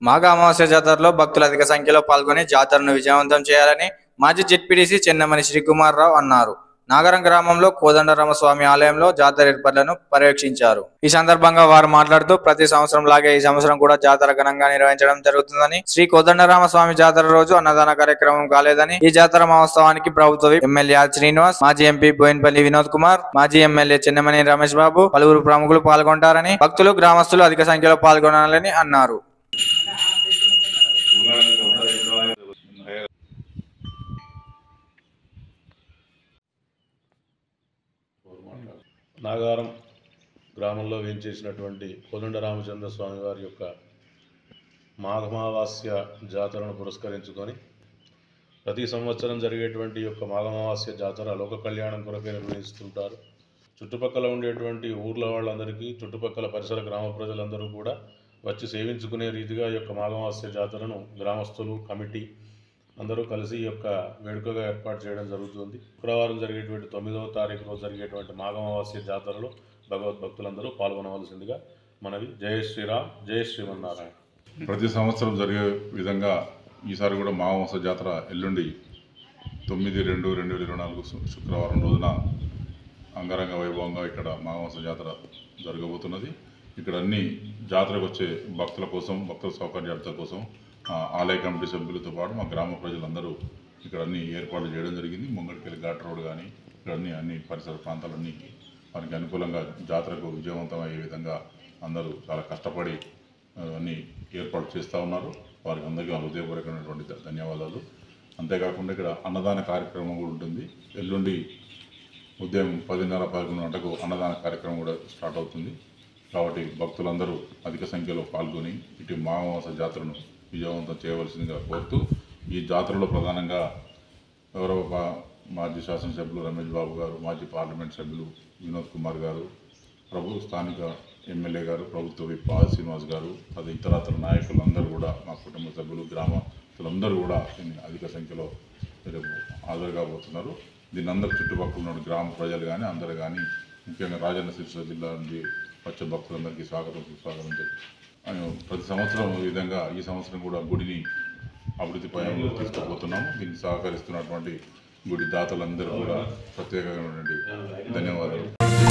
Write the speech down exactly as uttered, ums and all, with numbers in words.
మాఘ అమావాస్య జాతరలో భక్తులు అధిక సంఖ్యలో పాల్గొని జాతరను విజయవంతం చేయాలని మాజీ జెడ్పీటీసీ చెన్నమనేని శ్రీకుమార్ రావు అన్నారు. నాగరం గ్రామంలో కోదండరామస్వామి ఆలయంలో జాతర ఏర్పాట్లను పర్యవేక్షించారు. ఈ సందర్భంగా వారు మాట్లాడుతూ ప్రతి సంవత్సరం లాగే ఈ సంవత్సరం కూడా జాతర ఘనంగా నిర్వహించడం జరుగుతుందని, శ్రీ కోదండరామస్వామి జాతర రోజు అన్నదాన కార్యక్రమం కాలేదని, ఈ జాతర మహోత్సవానికి ప్రభుత్వ ఎమ్మెల్యే శ్రీనివాస్, మాజీ ఎంపీ బోయినపల్లి వినోద్ కుమార్, మాజీ ఎమ్మెల్యే చెన్నమనేని రమేష్ బాబు, పలువురు ప్రముఖులు పాల్గొంటారని, భక్తులు గ్రామస్తులు అధిక సంఖ్యలో పాల్గొనాలని అన్నారు. నాగారం గ్రామంలో వేంచేసినటువంటి కోదండరామచంద్ర స్వామి వారి యొక్క మాఘమావాస్య జాతరను పురస్కరించుకొని ప్రతి సంవత్సరం జరిగేటువంటి యొక్క మాఘమావాస్య జాతర లోక కళ్యాణం కొరకే నిర్వహిస్తుంటారు. చుట్టుపక్కల ఉండేటువంటి ఊర్ల వాళ్ళందరికీ, చుట్టుపక్కల పరిసర గ్రామ ప్రజలందరూ కూడా వచ్చి సేవించుకునే రీతిగా ఈ యొక్క మాఘమావాస్య జాతరను గ్రామస్తులు, కమిటీ అందరూ కలిసి ఈ యొక్క వేడుకగా ఏర్పాటు చేయడం జరుగుతుంది. శుక్రవారం జరిగేటువంటి తొమ్మిదవ తారీఖు రోజు జరిగేటువంటి మాఘమావాస్య జాతరలో భగవద్భక్తులందరూ పాల్గొనవలసిందిగా మనవి. జయ శ్రీరామ్, జయ శ్రీమన్నారాయణ. ప్రతి సంవత్సరం జరిగే విధంగా ఈసారి కూడా మాఘమావాస్య జాతర ఎల్లుండి తొమ్మిది రెండు రెండు వేల ఇరవై నాలుగు శుక్రవారం రోజున అంగరంగ వైభవంగా ఇక్కడ మాఘమావాస్య జాతర జరగబోతున్నది. ఇక్కడ అన్ని జాతరకు వచ్చే భక్తుల కోసం, భక్తుల సౌకర్యార్థం కోసం ఆలయ కమిటీ సభ్యులతో పాటు మా గ్రామ ప్రజలందరూ ఇక్కడ అన్ని ఏర్పాట్లు చేయడం జరిగింది. ముంగటికెళ్ళి ఘాట్ రోడ్ కానీ ఇక్కడ అన్ని అన్ని పరిసర ప్రాంతాలన్నీ వారికి అనుకూలంగా జాతరకు విజయవంతం అయ్యే విధంగా అందరూ చాలా కష్టపడి అన్ని ఏర్పాటు చేస్తూ ఉన్నారు. వారికి అందరికీ హృదయపూర్వకమైనటువంటి ధన్యవాదాలు. అంతేకాకుండా ఇక్కడ అన్నదాన కార్యక్రమం కూడా ఉంటుంది. ఎల్లుండి ఉదయం పదిన్నర పదకొండు గంటలకు అన్నదాన కార్యక్రమం కూడా స్టార్ట్ అవుతుంది. కాబట్టి భక్తులందరూ అధిక సంఖ్యలో పాల్గొని ఇటు మాఘమావాస్య జాతరను విజయవంతం చేయవలసిందిగా కోరుతూ, ఈ జాతరలో ప్రధానంగా గౌరవ మాజీ శాసనసభ్యులు రమేష్ బాబు గారు, మాజీ పార్లమెంట్ సభ్యులు వినోద్ కుమార్ గారు, ప్రభు స్థానిక ఎమ్మెల్యే గారు, ప్రభుత్వ విప్ శ్రీనివాస్ గారు, అది ఇతరతర నాయకులందరూ కూడా, మా కుటుంబ సభ్యులు, గ్రామస్తులందరూ కూడా అధిక సంఖ్యలో హాజరు కాబోతున్నారు. దీని అందరూ చుట్టుపక్కల ఉన్న గ్రామ ప్రజలు కానీ అందరూ కానీ, ముఖ్యంగా రాజన్న సిరిసిల్ల జిల్లా నుండి వచ్చే భక్తులందరికీ స్వాగతం సుస్వాగతం చెప్పి ప్రతి సంవత్సరం ఈ విధంగా ఈ సంవత్సరం కూడా గుడిని అభివృద్ధి పయంలో తీసుకుపోతున్నాము. దీనికి సహకరిస్తున్నటువంటి గుడి దాతలందరూ కూడా ప్రత్యేకమైనటువంటి ధన్యవాదాలు.